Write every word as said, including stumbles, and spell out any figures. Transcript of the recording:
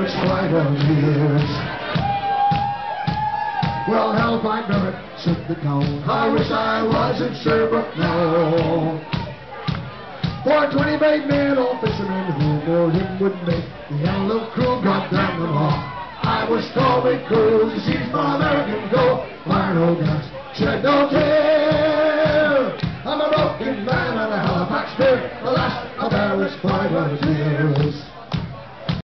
Barret's quite of years. Well, help, I Barret, said the count. I wish I wasn't sure, but no. For twenty brave men, all fishermen, who for him would make the yellow crew, God damn them all. I was told we cruise the seas for American gold. Fire no gas, shed no tear. I'm a broken man on a halifax pier. Alas, a Barret's quite of tears.